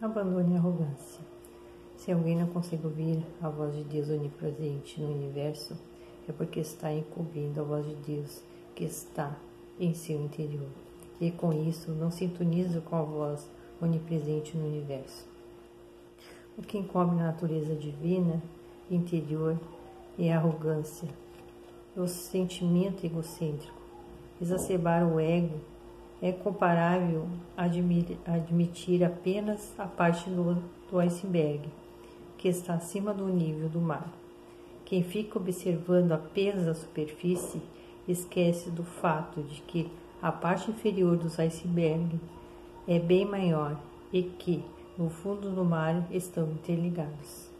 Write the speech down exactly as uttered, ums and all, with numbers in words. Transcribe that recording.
Abandone a arrogância. Se alguém não consegue ouvir a voz de Deus onipresente no universo, é porque está encobrindo a voz de Deus que está em seu interior. E com isso não sintoniza com a voz onipresente no universo. O que encobre a natureza divina interior é a arrogância, o sentimento egocêntrico. Exacerbar o ego é comparável a admitir apenas a parte do, do iceberg, que está acima do nível do mar. Quem fica observando apenas a superfície esquece do fato de que a parte inferior dos icebergs é bem maior e que, no fundo do mar, estão interligados.